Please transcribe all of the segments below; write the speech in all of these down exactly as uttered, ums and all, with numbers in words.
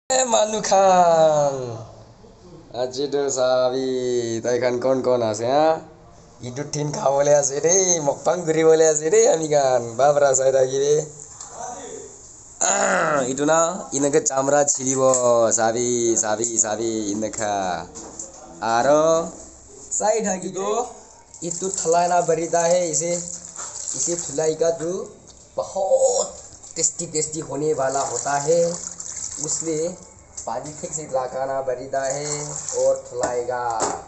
Eh, Manukan. Aji do sabi, tai kan kon kon ase ha. Idutin kawale ase re, mokpang guri wale ase re ami kan. Babra sai lagi re. Ah, itu na, inaga chamra chiribo, sabi, sabi, sabi, inaka. Aro, sai lagi do. Itu थलाई ना बरीदा है इसे इसे थलाई का जो बहुत tasty tasty होने वाला होता है उसलिए पानी ठीक से लगाना बरीदा है और थलाएगा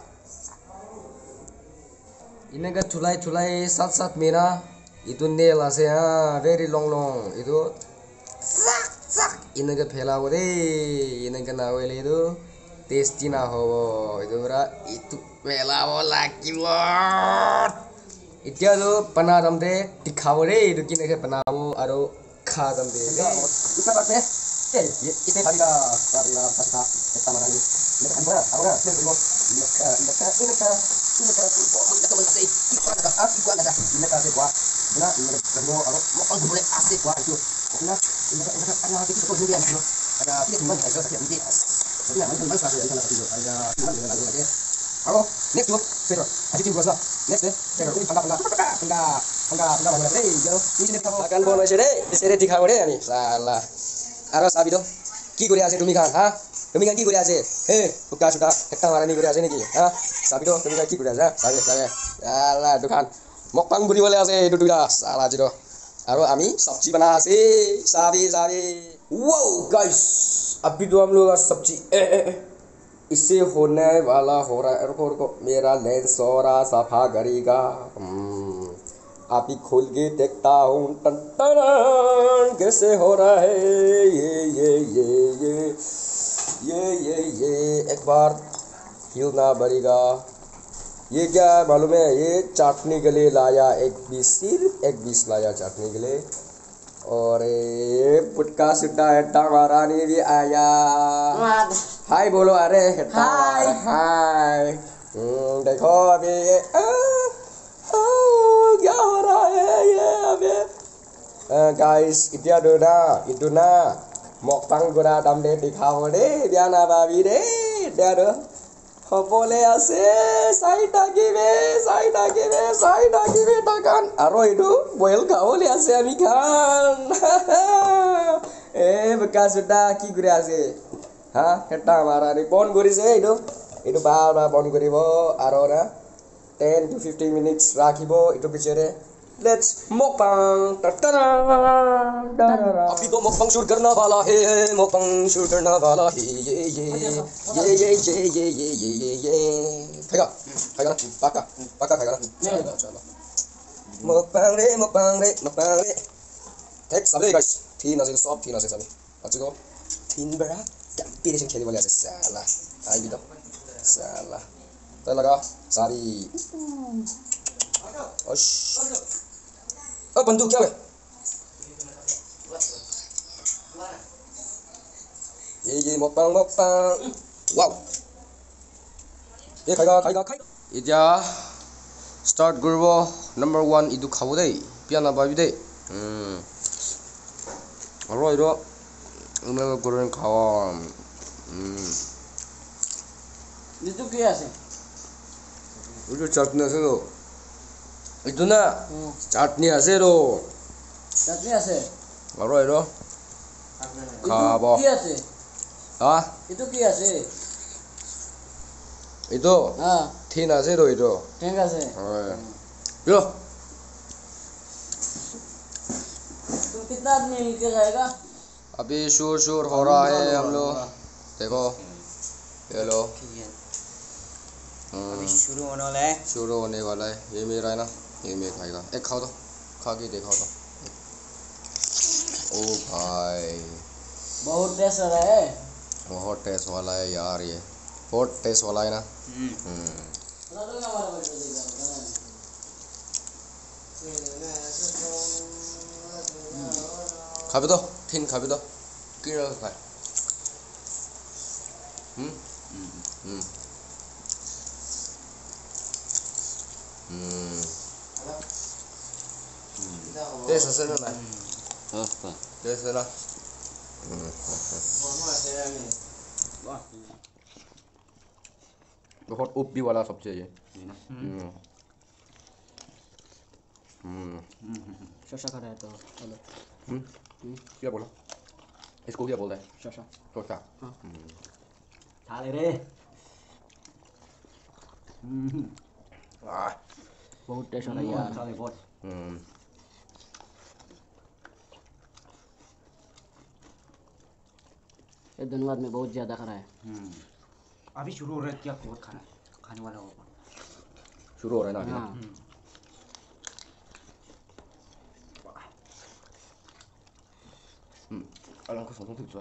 इनका थुलाई थुलाई साथ साथ मेरा itu nail ase ha very long long itu sak sak इनका फैला हो रे इनका ना हो ले itu tasty na ho itu रा itu fैला हो lagi lot itu tu pernah tamde dikhao re itu kini ke pernah wo aro kha tamde itu apa sih eh itu hari dah hari dah pasca kita mana ni ini kan berapa apa dah ini ini ini ini ini ini itu mesti ikut ada aku ikut ada ini kan aku benar ini kedua aro mau boleh asik wah itu benar ini ini ada kita tu juga ada ada kita mana ada kita ini jadi mana mana sahaja ada itu ada mana ada ada halo next tu Pedro aja tim gua next deh Pedro ini enggak enggak enggak enggak enggak enggak boleh deh jadi ini kita makan bono sih deh sih deh dikhao deh ini salah aro sabi do ki করে আছে তুমি খান হ্যাঁ তুমি খান কি করে আছে হে উকা সুকা একটা মারানি করে আছে নাকি হ্যাঁ সাবি তো তুমি কি করে আছে সাবি সাবি আলা দোকান মকপাং বুড়ি বলে আছে এই দুটা সালা জিরো और আমি सब्जी बना से साबी साबी वाओ गाइस अभी तो हम लोग सब्जी ए, ए, ए, इससे होने वाला हो रहा है रुको रुको मेरा लेंस सोरा सफा करेगा आप ही खोल के देखता हूँ टन टन कैसे हो रहा है ये ये ये ये ये ये ये एक बार हिलना पड़ेगा ये क्या है मालूम है ये चाटने के लिए लाया एक बीस सिर्फ एक बीस लाया चाटने के लिए और ये पुटका सुट्टा हेट्टा महारानी भी आया हाय बोलो अरे हेट्टा हाय हाय देखो अभी ये आ, आ, क्या हो रहा है ये अभी guys itu dona itu na mokpang gura tamde dikhao de dia na babi de dia do boleh ase side agibe side agibe side agibe takan aro itu boil kau le ase ami kan eh bekas sudah ki gure ase ha heta mara ni bon guri se itu itu ba bon guri bo aro na ten to fifteen minutes rakhibo itu bicara let's mukbang tatara अभी तो mukbang shoot करना वाला है mukbang shoot करना वाला है ये ये ये ये ये ये ये ये ये ये खाएगा खाएगा ना पक्का पक्का खाएगा ना चलो चलो mukbang रे mukbang रे mukbang रे एक सबले guys तीन असे सब तीन असे सबले अच्छा तो तीन बड़ा कंपटीशन खेलने वाले असे साला आई भी तो साला तो लगा सारी ओश ओ बंदूक क्या है ये ये mukbang mukbang wow ये खाएगा खाएगा खाएगा इजा start करबो number one इदु खाबो दे पियाना बाबी दे हम अरो इरो उमे गोरन खावा हम itu क्या है इदु चटनी আছে তো itu na चटनी আছে रो चटनी আছে अरो इरो खाबो কি আছে हाँ itu কি আছে itu हाँ तीन আছে रो itu ঠিক আছে लो तुम कितना आदमी मिलके खाएगा अभी शोर शोर हो रहा है हम लोग देखो ये लो अभी शुरू होने वाला है शुरू होने वाला है ये मेरा है ना ये मैं खाएगा एक खाओ तो खा के देखो तो ओ भाई बहुत टेस्ट आ रहा है बहुत टेस्ट वाला है यार ये बहुत टेस्ट वाला है ना खा भी दो तीन खा भी दो कितना खाए हम्म हम्म हम्म टेस्ट है ना टेस्ट है ना वाह बहुत उब्बी वाला सब्जी है ये। ये ना हम्म हम्म शशा खा रहा है तो हेलो हम्म क्या बोला इसको क्या बोलता है शशा शोशा हाँ खा ले रे आह बहुत टेस्ट हो रहा है यार खा ले बहुत हम्म ये धन्यवाद में बहुत ज़्यादा खा रहा है अभी शुरू हो रहा है क्या बहुत खाना खाने वाला होगा शुरू हो रहा है ना अभी ना? हाँ हम्म अलग को सोचो तो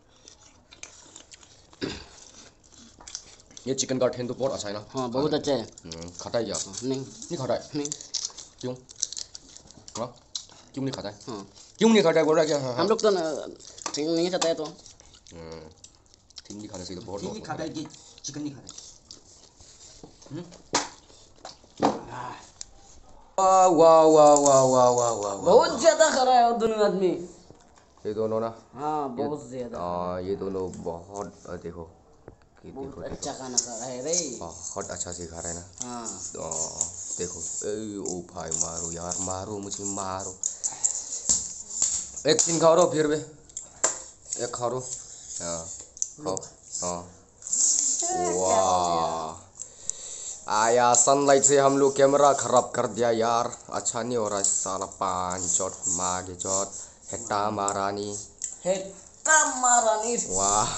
ये चिकन का ठेन तो बहुत अच्छा है ना हाँ बहुत अच्छा है हम्म खाता है क्या नहीं नहीं खाता है नहीं क्यों हाँ क्यों नहीं खाता है हाँ क्यों नहीं खाता है बोल रहा है क्या हाँ हम लोग तो ठीक नहीं खाता है तो हम्म ठेन खाने से तो बहुत ठीक नहीं खाता है कि चिकन नहीं खाता है वाह वाह वाह वाह वाह वाह वाह बहुत ज़्यादा खा रहा है और दोनों आदमी ये दोनों ना हाँ बहुत ज़्यादा हाँ ये दोनों बहुत अ, देखो कि देखो बहुत देखो अच्छा खाना खा रहा है रे बहुत अच्छा से खा रहे हैं ना हाँ तो देखो ए ओ भाई मारो यार मारो मुझे मारो एक दिन खा रो फिर भी एक खा रो हाँ खाओ हाँ वाह आया सनलाइट से हम लोग कैमरा खराब कर दिया यार अच्छा नहीं हो रहा है साला पांच चोट मागे चोट हेटा मारानी हेटा मारानी वाह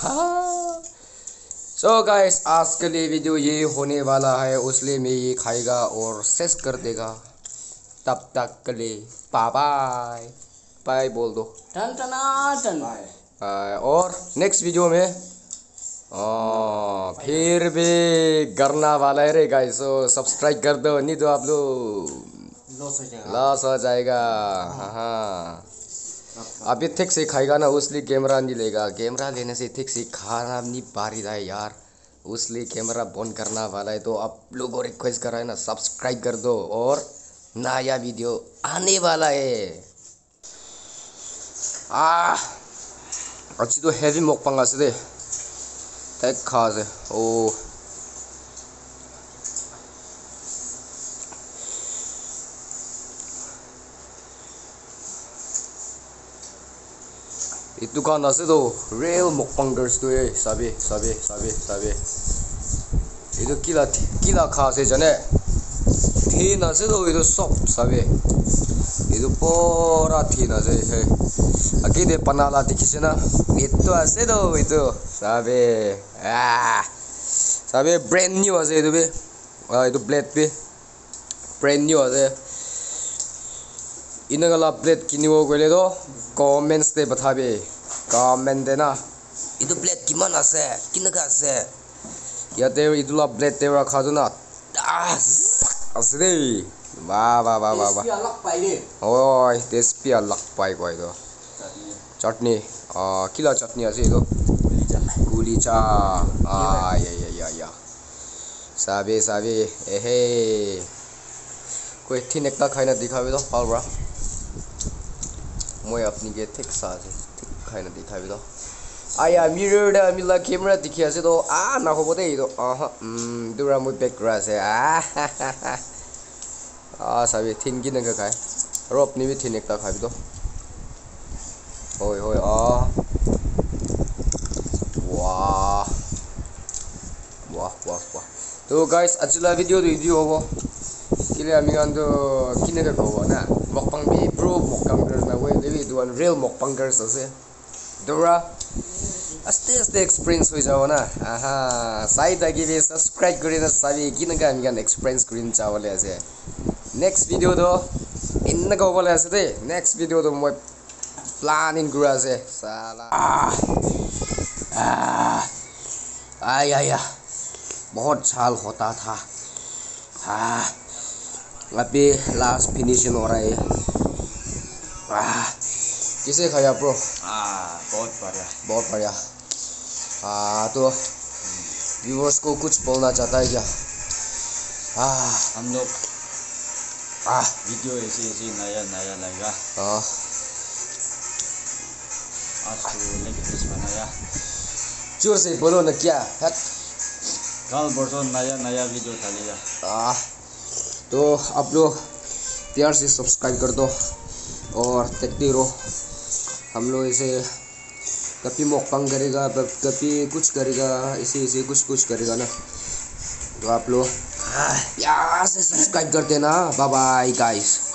सो गाइस आज के लिए वीडियो ये होने वाला है उसलिए मैं ये खाएगा और सेस कर देगा तब तक के लिए बाय बाय बाय बोल दो टन टना टन आ, और नेक्स्ट वीडियो में आ, फिर भी करना वाला है रे गाइस सो सब्सक्राइब कर दो नहीं तो आप लोग लॉस हो जाएगा लॉस हो जाएगा हाँ हाँ अभी ठीक से खाएगा ना उसलिए कैमरा नहीं लेगा कैमरा लेने से ठीक से खाना नहीं पा रहा है यार उसलिए कैमरा बंद करना वाला है तो आप लोगों को रिक्वेस्ट कर रहा है ना सब्सक्राइब कर दो और नया वीडियो आने वाला है आ अच्छी तो हैवी मोकपंगा से दे तक खा से ओ itu kan nasi tuh real mukbangers tuh eh sabi sabi sabi sabi itu gila gila khase jane thi nasi tuh itu sop sabi itu pura thi nasi he akide panala dikise na itu ase tuh itu sabi ah sabi brand new ase itu be ah itu blade be brand new ase इनगला plate किनिवो गले तो comments दे बताबे comment देना इदु plate किमान आसे किनगा आसे याते इदुला प्लेट ते रखा दुना आसे वाह वाह वाह वाह वाह अलग पाइले ओय टेस्टी अलग पाइ गयो तो चटनी आ किला चटनी आसे इदु गुलीचा आ या या या या साबे साबे एहे कोई ठीक एकता खाइना दिखाबे तो पालब्रा मैं अपनी के ठीक साथ खाइना दिखाबे तो आया मिरर दा मिला कैमरा दिखिया से तो आ ना हो बोते तो आ हम दुरा मु बैकग्राउंड से आ आ साबे थिन की नगा खाए रोप नि भी थिन एकता खाबे तो होय होय आ वाह वाह वाह वाह तो गाइस अचला वीडियो वीडियो होबो kile amigando kinega ko na mukbang bi pro mukbangers na way levi do an real mukbangers ase dora aste aste experience hoi jao na aha sai ta gi subscribe kori na sabi kinega amigan experience green chawale ase next video do inna ko bole ase de next video do moi planning gura ase sala ah ay ay ay बहुत साल होता था हाँ अभी last finishing हो रहा है आह किसे खाया ब्रो हाँ बहुत बढ़िया बहुत बढ़िया हाँ तो व्यूअर्स को कुछ बोलना चाहता है क्या आह हम लोग आह वीडियो ऐसे ऐसे नया नया लाएगा हाँ आज तो लेग पीस बनाया जोर से बोलो ना क्या हट। कल परसों नया नया वीडियो डालेगा। आ, तो आप लोग प्यार से सब्सक्राइब कर दो और देखते रहो। हम लोग इसे कभी मोकपंग करेगा, कभी कुछ करेगा, इसे इसे कुछ कुछ करेगा ना। तो आप लोग प्यार से सब्सक्राइब कर देना। Bye bye guys.